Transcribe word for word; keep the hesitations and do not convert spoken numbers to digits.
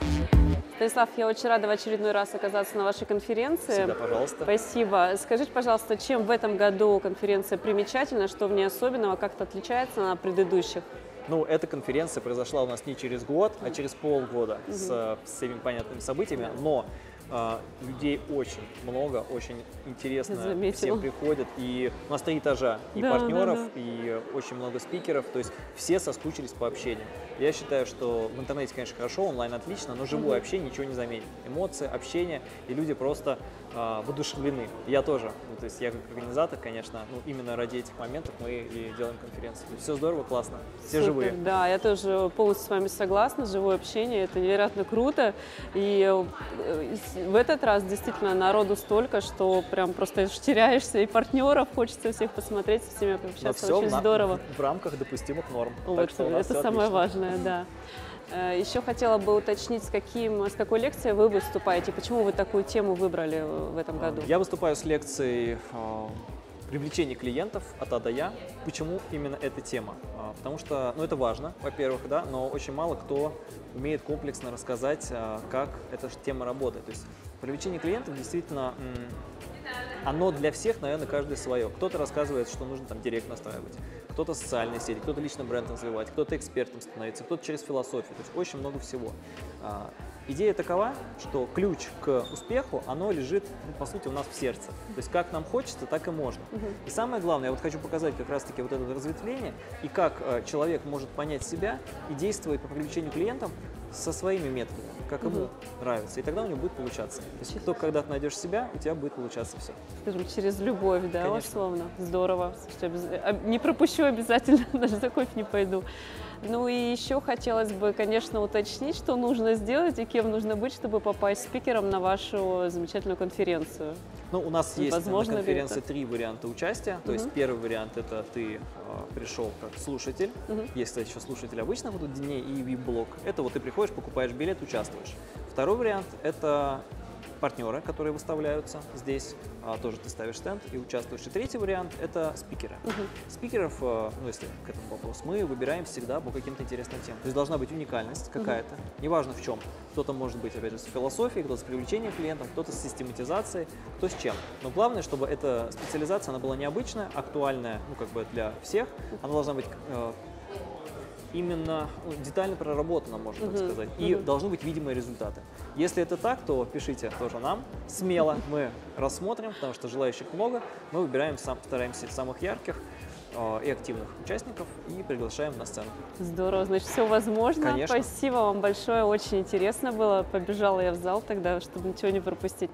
Станислав, я очень рада в очередной раз оказаться на вашей конференции. Всегда, пожалуйста. Спасибо. Скажите, пожалуйста, чем в этом году конференция примечательна, что в ней особенного, как-то отличается от предыдущих? Ну, эта конференция произошла у нас не через год, а через полгода Угу. с всеми понятными событиями, но э, людей очень много, очень интересно, Заметила. всем приходят, и у нас три этажа, и Да, партнеров, да, да. и очень много спикеров, то есть все соскучились по общению. Я считаю, что в интернете, конечно, хорошо, онлайн отлично, но живое Угу. общение ничего не заменит. Эмоции, общение, и люди просто э, воодушевлены. Я тоже, ну, то есть я как организатор, конечно, ну, именно ради этих моментов мы и делаем конференцию. Все здорово, классно, все Супер, живые. Да, я тоже полностью с вами согласна. Живое общение – это невероятно круто. И в этот раз действительно народу столько, что прям просто теряешься, и партнеров хочется всех посмотреть, со всеми пообщаться. Очень на, здорово. В, в рамках допустимых норм. Вот, Так что у нас это всё самое отлично. важное, да. Еще хотела бы уточнить, с, каким, с какой лекцией вы выступаете, почему вы такую тему выбрали в этом году? Я выступаю с лекцией э, привлечение клиентов от А до Я. Почему именно эта тема? А, потому что, ну, это важно, во-первых, да, но очень мало кто умеет комплексно рассказать, а, как эта тема работает. То есть привлечение клиентов действительно, оно для всех, наверное, каждый свое. Кто-то рассказывает, что нужно там директ настраивать, кто-то социальные сети, кто-то лично бренд развивать, кто-то экспертом становится, кто-то через философию. То есть очень много всего. А, идея такова, что ключ к успеху, оно лежит, ну, по сути, у нас в сердце. То есть как нам хочется, так и можно. Угу. И самое главное, я вот хочу показать как раз-таки вот это разветвление, и как э, человек может понять себя и действовать по привлечению клиентов со своими методами, как ему Угу. нравится. И тогда у него будет получаться. То есть только когда ты найдешь себя, у тебя будет получаться все. Скажем, через любовь, да, Конечно. условно. Здорово. Слушайте, обяз- Не пропущу обязательно, даже за кофе не пойду. Ну и еще хотелось бы, конечно, уточнить, что нужно сделать и кем нужно быть, чтобы попасть спикером на вашу замечательную конференцию. Ну, у нас есть Возможно на ли конференции это? три варианта участия. То Мгм. есть первый вариант – это ты э, пришел как слушатель. Мгм. Есть, кстати, еще слушатели обычно будут дней и ви ай пи-блог. Это вот ты приходишь, покупаешь билет, участвуешь. Второй вариант – это партнеры, которые выставляются здесь. А, тоже ты ставишь стенд и участвуешь. И третий вариант – это спикеры. Мгм. Спикеров, э, ну, если к этому вопрос, мы выбираем всегда по каким-то интересным темам. То есть должна быть уникальность какая-то, неважно в чем. Кто-то может быть, опять же, с философией, кто-то с привлечением клиентов, кто-то с систематизацией, кто с чем. Но главное, чтобы эта специализация, она была необычная, актуальная, ну, как бы для всех. Она должна быть э, именно ну, детально проработана, можно так Мгм. сказать. И Мгм. должны быть видимые результаты. Если это так, то пишите тоже нам, смело мы рассмотрим, потому что желающих много. Мы выбираем, сам, стараемся самых ярких э, и активных участников и приглашаем на сцену. Здорово, значит, все возможно. Конечно. Спасибо вам большое, очень интересно было. Побежала я в зал тогда, чтобы ничего не пропустить.